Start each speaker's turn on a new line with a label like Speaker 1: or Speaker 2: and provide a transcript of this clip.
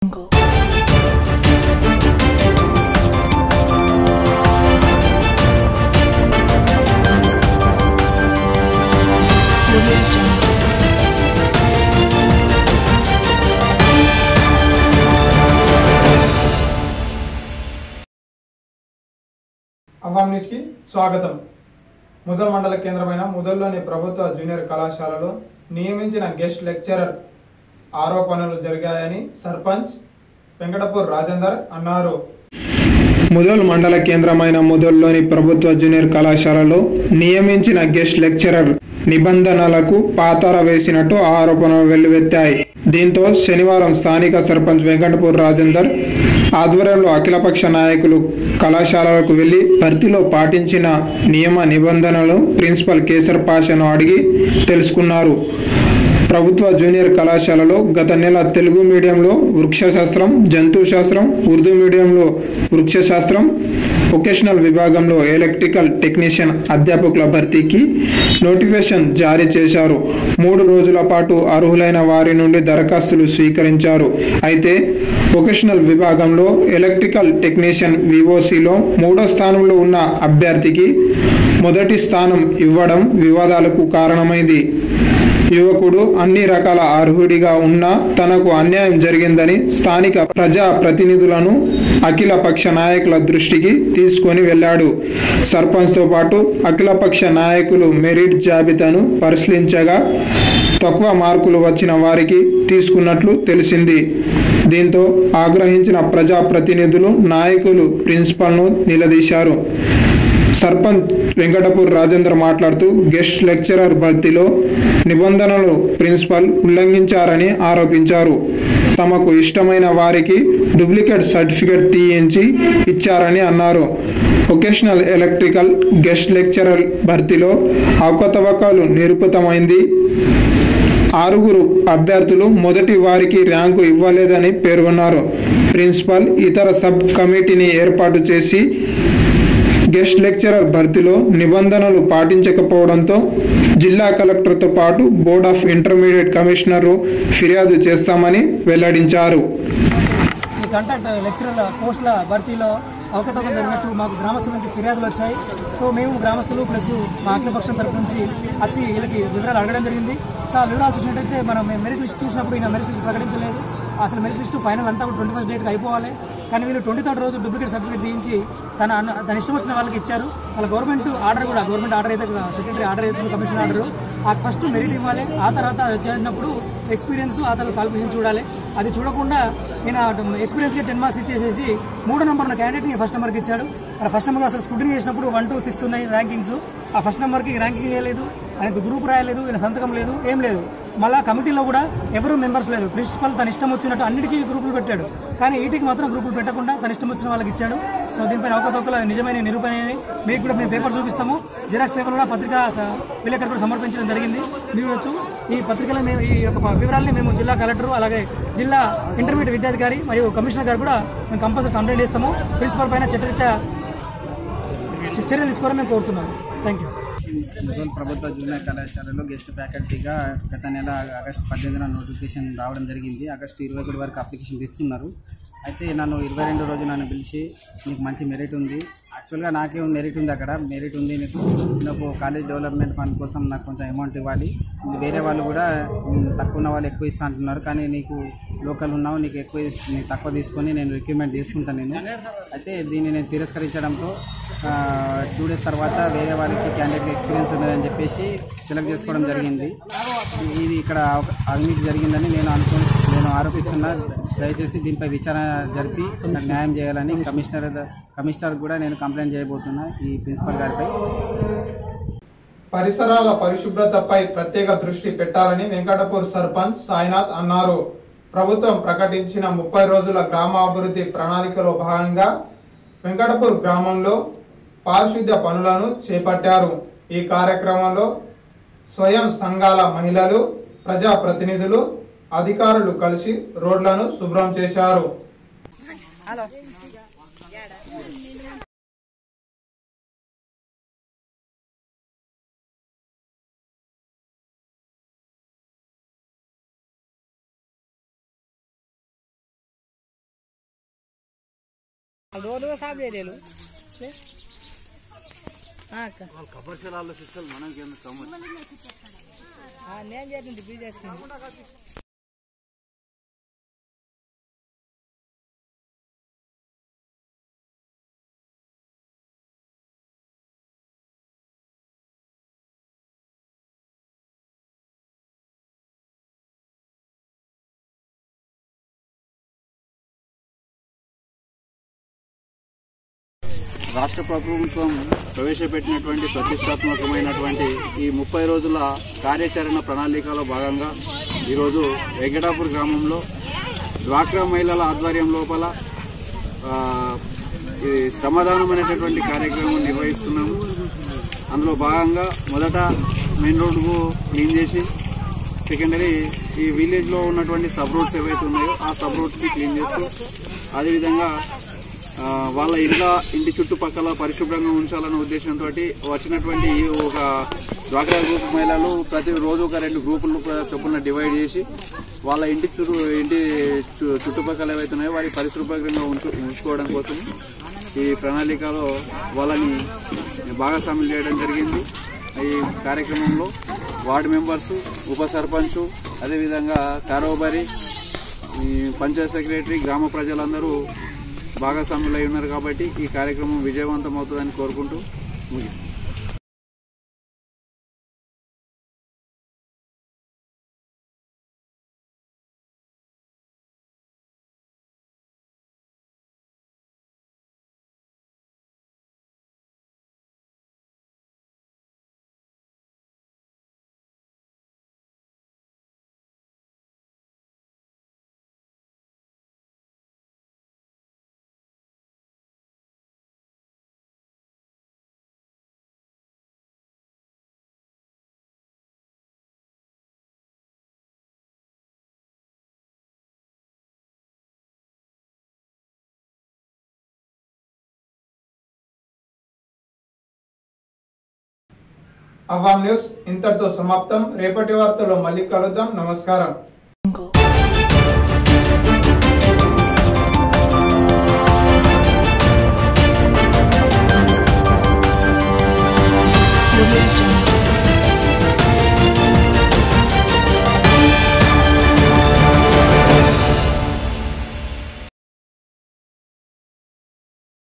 Speaker 1: Jungle.
Speaker 2: అవాం news కి స్వాగతం. ముదల్ మండల కేంద్రమైన ముదల్లోని ప్రభుత్వ జూనియర్ కళాశాలలో నియమించిన గెస్ట్ లెక్చరర్ ఆరోపణలు జరిగాయని సర్పంచ్ వెంకటపూర్ రాజేందర్ అన్నారు. ముదల్ మండల కేంద్రమైన ముదల్లోని ప్రభుత్వ జూనియర్ కళాశాలలో నియమించిన గెస్ట్ లెక్చరర్ నిబంధనలకు పాతార వేసినట్టు ఆరోపణలు వెల్లువెత్తాయి. దీంతో శనివారం స్థానిక సర్పంచ్ వెంకటపూర్ రాజేందర్ ఆధ్వర్యంలో అఖిలపక్ష నాయకులు కళాశాలలకు వెళ్లి భర్తీలో పాటించిన నియమ నిబంధనలు ప్రిన్సిపల్ కేసర్ పాషాను అడిగి తెలుసుకున్నారు. ప్రభుత్వ జూనియర్ కళాశాలలో గత నెల తెలుగు మీడియంలో వృక్షశాస్త్రం, జంతు శాస్త్రం, ఉర్దూ మీడియంలో వృక్షశాస్త్రం, వొకేషనల్ విభాగంలో ఎలక్ట్రికల్ టెక్నీషియన్ అధ్యాపకుల భర్తీకి నోటిఫికేషన్ జారీ చేశారు. 3 రోజుల పాటు అర్హులైన వారి నుండి దరఖాస్తులు స్వీకరించారు. అయితే వొకేషనల్ విభాగంలో ఎలక్ట్రికల్ టెక్నీషియన్ విఓసిలో 3వ స్థానంలో ఉన్న అభ్యర్థికి మొదటి స్థానం ఇవ్వడం వివాదాలకు కారణమైంది. యువకుడు అన్ని రకాల అర్హుడిగా ఉన్నా తనకు అన్యాయం జరిగిందని స్థానిక ప్రజా ప్రతినిధులను అఖిలపక్ష నాయకుల దృష్టికి తీసుకొని వెళ్లాడు. సర్పంచ్తో పాటు అఖిలపక్ష నాయకులు మెరిట్ జాబితాను పరిశీలించగా తక్కువ మార్కులు వచ్చిన వారికి తీసుకున్నట్లు తెలిసింది. దీంతో ఆగ్రహించిన ప్రజా ప్రతినిధులు, నాయకులు ప్రిన్సిపల్ను నిలదీశారు. సర్పంచ్ వెంకటపూర్ రాజేందర్ మాట్లాడుతూ గెస్ట్ లెక్చరర్ భర్తీలో నిబంధనలు ప్రిన్సిపల్ ఉల్లంఘించారని ఆరోపించారు. తమకు ఇష్టమైన వారికి డూప్లికేట్ సర్టిఫికేట్ తీయించి ఇచ్చారని అన్నారు. వొకేషనల్ ఎలక్ట్రికల్ గెస్ట్ లెక్చరర్ భర్తీలో అవకతవకలు నిరూపితమైంది. 6 అభ్యర్థులు మొదటి వారికి ర్యాంకు ఇవ్వలేదని పేర్కొన్నారు. ప్రిన్సిపల్ ఇతర సబ్ కమిటీని ఏర్పాటు చేసి గెస్ట్ లెక్చరర్ భర్తీలో నిబంధనలు పాటించకపోవడంతో జిల్లా కలెక్టర్తో పాటు బోర్డ్ ఆఫ్ ఇంటర్మీడియట్ కమిషనర్ ఫిర్యాదు చేస్తామని వెల్లడించారు.
Speaker 3: ఈ కాంట్రాక్ట్ లెక్చరర్ల పోస్టుల భర్తీలో అవకతవకలు జరిగినట్టు మాకు గ్రామస్తుల నుంచి ఫిర్యాదులు వచ్చాయి. సో మేము గ్రామస్తులు ప్లస్ మా అఖిలపక్షం తరపు నుంచి వచ్చి వీళ్ళకి వివరాలు అడగడం జరిగింది. సో ఆ వివరాలు చూసినట్టయితే మనం మెరిట్ లిస్ట్ చూసినప్పుడు ఈయన మెరిట్ లిస్ట్ ప్రకటించలేదు. అసలు మెరిట్ లిస్ట్ ఫైనల్ అంతా 21st డేట్కి అయిపోవాలి. కానీ వీళ్ళు 23rd రోజు డూప్లికేట్ సర్టిఫికేట్ తీయించి తన ఇష్టం వచ్చిన వాళ్ళకి ఇచ్చారు. వాళ్ళ గవర్నమెంట్ ఆర్డర్ అయితే సెక్రటరీ ఆర్డర్ అయితే కమిషన్ ఆర్డర్ ఆ ఫస్ట్ మెరిట్ ఇవ్వాలి. ఆ తర్వాత చేసినప్పుడు ఎక్స్పీరియన్స్, ఆ తర్వాత క్వాలిఫికేషన్ చూడాలి. అది చూడకుండా నేను ఎక్స్పీరియన్స్కి 10 మార్క్స్ ఇచ్చేసేసి 3వ నెంబర్ క్యాండిడేట్ని ఫస్ట్ నెంబర్కి ఇచ్చాడు. అలా ఫస్ట్ నెంబర్ అసలు స్క్రూటినీ చేసినప్పుడు 1 to 6 ఉన్నాయి ర్యాంకింగ్స్. ఆ ఫస్ట్ నెంబర్కి ర్యాంకింగ్ వేయలేదు, ఆయనకు గ్రూప్ రాయలేదు, ఈయన సంతకం లేదు, ఏం లేదు. మళ్ళీ కమిటీలో కూడా ఎవరు మెంబర్స్ లేదు. ప్రిన్సిపల్ తన ఇష్టం వచ్చినట్టు అన్నిటికీ గ్రూపులు పెట్టాడు. కానీ వీటికి మాత్రం గ్రూపులు పెట్టకుండా తన ఇష్టం వచ్చిన వాళ్ళకి ఇచ్చాడు. సో దీనిపైన అవకతవకలు నిజమైన నిరూపణ మీకు కూడా మేము పేపర్ చూపిస్తాము. జిరాక్స్ పేపర్ కూడా పత్రికా విలేకరు కూడా సమర్పించడం జరిగింది. మీరు ఈ పత్రికలో మేము ఈ యొక్క వివరాలని మేము జిల్లా కలెక్టర్, అలాగే జిల్లా ఇంటర్మీడియట్ విద్యాధికారి మరియు కమిషనర్ గారు కూడా మేము కంపల్సరీ కంప్లైంట్ ఇస్తాము. ప్రిన్సిపల్ పైన చర్యలు తీసుకోవాలని మేము కోరుతున్నాము. Thank you.
Speaker 4: ముదల్ ప్రభుత్వ జూనియర్ కళాశాలలో గెస్ట్ ఫ్యాకల్టీగా గత నెల ఆగస్టు 18న నోటిఫికేషన్ రావడం జరిగింది. ఆగస్టు 21 వరకు అప్లికేషన్ తీసుకున్నారు. అయితే నన్ను 22 రోజు నన్ను పిలిచి నీకు మంచి మెరిట్ ఉంది, యాక్చువల్గా నాకే మెరిట్ ఉంది, అక్కడ మెరిట్ ఉంది, నాకు కాలేజ్ డెవలప్మెంట్ ఫండ్ కోసం నాకు కొంచెం అమౌంట్ ఇవ్వాలి, వేరే వాళ్ళు కూడా తక్కువ ఉన్న వాళ్ళు ఎక్కువ ఇస్తా అంటున్నారు, కానీ నీకు లోకల్ ఉన్నావు, నీకు నీకు తక్కువ తీసుకొని నేను రిక్రూట్మెంట్ చేసుకుంటాను నేను. అయితే దీన్ని నేను తిరస్కరించడంతో 2 days తర్వాత వేరే వాళ్ళకి క్యాండిడేట్ ఎక్స్పీరియన్స్ ఉన్నదని చెప్పేసి సెలెక్ట్ చేసుకోవడం జరిగింది. ఇది ఇక్కడ అవినీతి జరిగిందని నేను ఆరోపిస్తున్నా. దయచేసి దీనిపై విచారణ జరిపి నాకు న్యాయం చేయాలని కమిషనర్ కూడా నేను కంప్లైంట్ చేయబోతున్నా ఈ ప్రిన్సిపల్ గారిపై.
Speaker 2: పరిసరాల పరిశుభ్రతపై ప్రత్యేక దృష్టి పెట్టాలని వెంకటపూర్ సర్పంచ్ సాయినాథ్ అన్నారు. ప్రభుత్వం ప్రకటించిన 30 రోజుల గ్రామాభివృద్ధి ప్రణాళికలో భాగంగా వెంకటపూర్ గ్రామంలో పారిశుద్ధ్య పనులను చేపట్టారు. ఈ కార్యక్రమంలో స్వయం సంఘాల మహిళలు, ప్రజా ప్రతినిధులు, అధికారులు కలిసి రోడ్లను శుభ్రం చేశారు.
Speaker 1: రోడ్డు సాఫ్ చేయలేదు నేను చేసింది బీజేపీ
Speaker 5: రాష్ట్ర ప్రభుత్వం ప్రవేశపెట్టినటువంటి ప్రతిష్టాత్మకమైనటువంటి ఈ 30 రోజుల కార్యాచరణ ప్రణాళికలో భాగంగా ఈరోజు వెంకటాపూర్ గ్రామంలో డ్వాక్రా మహిళల ఆధ్వర్యం లోపల ఈ శ్రమదానం అనేటటువంటి కార్యక్రమం నిర్వహిస్తున్నాము. అందులో భాగంగా మొదట మెయిన్ రోడ్డుకు క్లీన్ చేసి సెకండరీ ఈ విలేజ్లో ఉన్నటువంటి సబ్ రోడ్స్ ఏవైతే ఉన్నాయో ఆ సబ్ రోడ్స్కి క్లీన్ చేస్తూ అదేవిధంగా వాళ్ళ ఇంటి చుట్టుపక్కల పరిశుభ్రంగా ఉంచాలన్న ఉద్దేశంతో వచ్చినటువంటి ఒక డ్వాక్రా గ్రూప్ మహిళలు ప్రతిరోజు ఒక 2 గ్రూపులు చొప్పున డివైడ్ చేసి వాళ్ళ ఇంటి చుట్టుపక్కల ఏవైతే ఉన్నాయో వారి పరిశుభ్రంగా ఉంచుకోవడం కోసం ఈ ప్రణాళికలో వాళ్ళని భాగస్వామ్యం చేయడం జరిగింది. ఈ కార్యక్రమంలో వార్డు మెంబర్స్, ఉప సర్పంచ్, అదేవిధంగా కారోబారి, ఈ పంచాయత్ సెక్రటరీ, గ్రామ ప్రజలందరూ భాగస్వాములు అయి ఉన్నారు. కాబట్టి ఈ కార్యక్రమం విజయవంతం అవుతుందని కోరుకుంటూ ముగిస్తాం.
Speaker 2: అవాం న్యూస్ ఇంతటితో సమాప్తం. రేపటి వార్తలో మళ్ళీ కలుద్దాం. నమస్కారం.